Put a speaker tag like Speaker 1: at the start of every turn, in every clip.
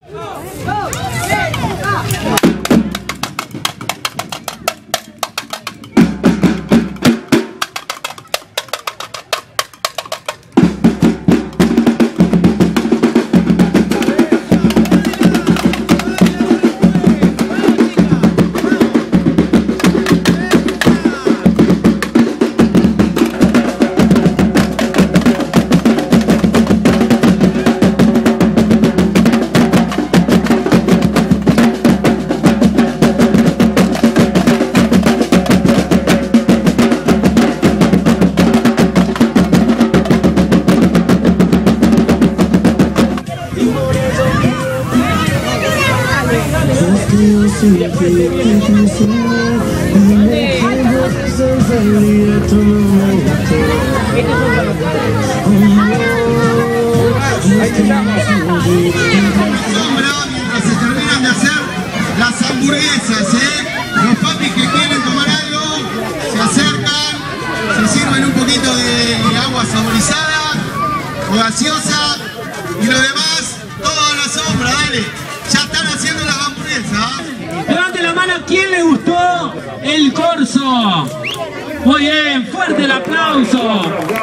Speaker 1: Mientras se terminan de hacer las hamburguesas, los papis que quieren tomar algo se acercan, se sirven un poquito de agua saborizada o gaseosa y lo demás todo a la sombra. Dale, ya están haciendo las hamburguesas.
Speaker 2: Levante la mano, ¿quién le gustó el corso? Muy bien, fuerte el aplauso.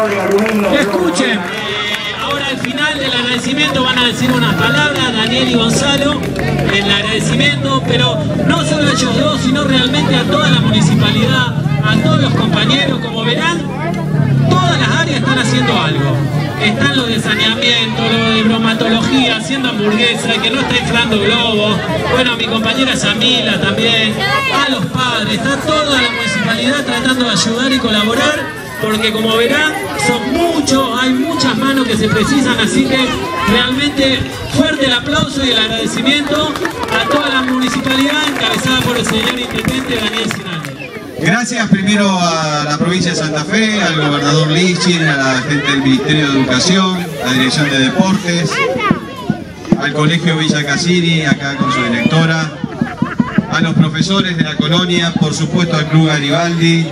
Speaker 2: Escuchen, ahora al final del agradecimiento van a decir unas palabras, Daniel y Gonzalo, el agradecimiento, pero no solo a ellos dos, sino realmente a toda la municipalidad, a todos los compañeros. Como verán, todas las áreas están haciendo algo. Están los de saneamiento, los de bromatología, haciendo hamburguesas, que no está inflando globos. Bueno, mi compañera Samila también, a los padres, está toda la municipalidad tratando de ayudar y colaborar, porque como verán, son muchos, hay muchas manos que se precisan, así que realmente fuerte el aplauso y el agradecimiento a toda la municipalidad encabezada por el señor intendente Daniel Sinalde.
Speaker 1: Gracias primero a la provincia de Santa Fe, al gobernador Lichin, a la gente del Ministerio de Educación, a la Dirección de Deportes, al Colegio Villa Cassini, acá con su directora, a los profesores de la colonia, por supuesto al Club Garibaldi,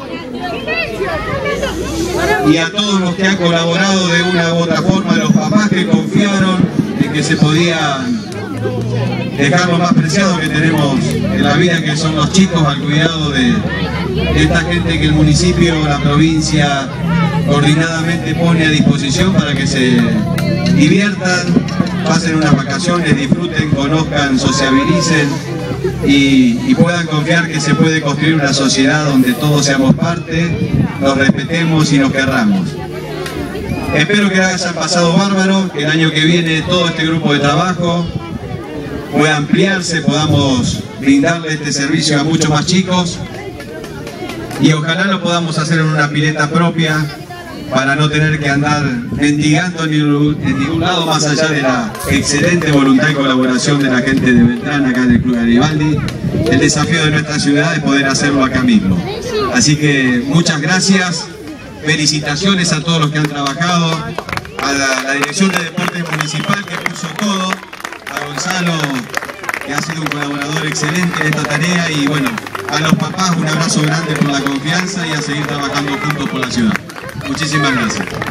Speaker 1: y a todos los que han colaborado de una u otra forma, a los papás que confiaron en que se podía dejar lo más preciado que tenemos en la vida, que son los chicos, al cuidado de esta gente que el municipio, la provincia, coordinadamente pone a disposición para que se diviertan, pasen unas vacaciones, disfruten, conozcan, sociabilicen y puedan confiar que se puede construir una sociedad donde todos seamos parte, nos respetemos y nos querramos. Espero que la hayan pasado bárbaro, que el año que viene todo este grupo de trabajo pueda ampliarse, podamos brindarle este servicio a muchos más chicos y ojalá lo podamos hacer en una pileta propia para no tener que andar mendigando en ningún lado, más allá de la excelente voluntad y colaboración de la gente de Beltrán acá en el Club Garibaldi. El desafío de nuestra ciudad es poder hacerlo acá mismo. Así que muchas gracias, felicitaciones a todos los que han trabajado, a la Dirección de Deportes Municipal que puso todo, a Gonzalo, que ha sido un colaborador excelente en esta tarea, y bueno, a los papás un abrazo grande por la confianza y a seguir trabajando juntos por la ciudad. Muchísimas gracias.